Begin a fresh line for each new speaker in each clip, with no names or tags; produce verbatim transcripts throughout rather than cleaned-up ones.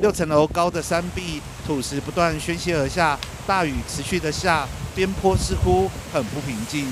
六层楼高的山壁，土石不断宣泄而下，大雨持续的下，边坡似乎很不平静。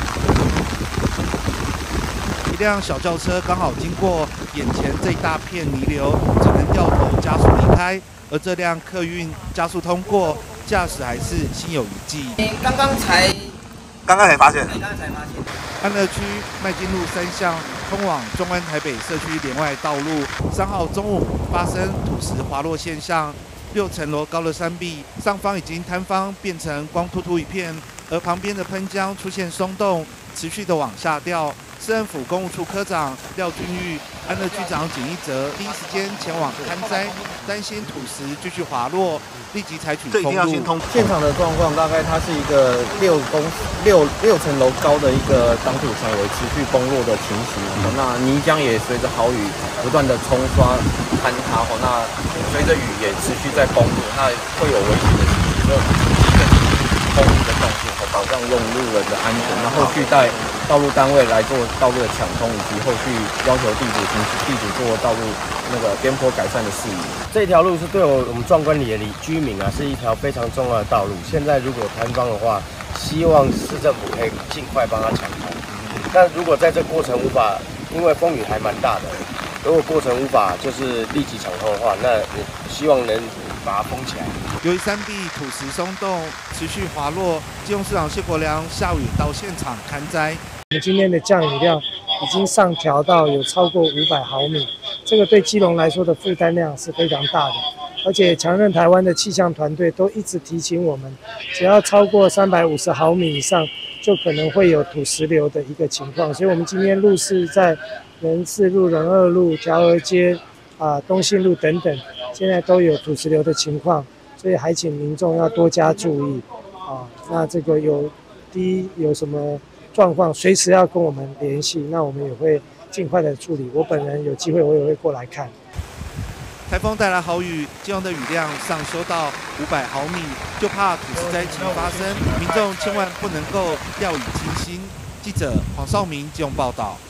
一辆小轿车刚好经过眼前这一大片泥流，只能掉头加速离开。而这辆客运加速通过，驾驶还是心有余悸。
刚刚才，
刚刚才发现，
刚刚才发现。
安乐区麦金路三巷通往中湾台北社区连外道路，三号中午发生土石滑落现象，六层楼高的山壁上方已经坍方变成光秃秃一片，而旁边的喷浆出现松动，持续的往下掉。市政府公务处科长廖俊玉、安乐区长简一哲第一时间前往勘灾，担心土石继续滑落，立即采取封路。
现场的状况大概它是一个六公六六层楼高的一个挡土墙有持续崩落的情形，嗯、那泥浆也随着豪雨不断的冲刷坍塌，哦，那随着雨也持续在崩落，那会有危险的情形，就第一个就是封路的动作，保障用路人的安全。那后续带道路单位来做道路的抢通，以及后续要求地主行地主做道路那个边坡改善的事宜。
这条路是对我我们壮观里的居民啊，是一条非常重要的道路。现在如果坍方的话，希望市政府可以尽快帮他抢通。但如果在这过程无法，因为风雨还蛮大的，如果过程无法就是立即抢通的话，那希望能把它封起来。
由于山壁土石松动，持续滑落，基隆市长谢国良下午到现场勘灾。
我们今天的降雨量已经上调到有超过五百毫米，这个对基隆来说的负担量是非常大的。而且强韧台湾的气象团队都一直提醒我们，只要超过三百五十毫米以上，就可能会有土石流的一个情况。所以我们今天路是在仁四路、仁二路、侨和街、啊东信路等等，现在都有土石流的情况，所以还请民众要多加注意啊。那这个有第一有什么状况，随时要跟我们联系，那我们也会尽快的处理。我本人有机会，我也会过来看。
台风带来豪雨，基隆的雨量上修到五百毫米，就怕土石灾情发生，民众千万不能够掉以轻心。记者黄少明基隆报道。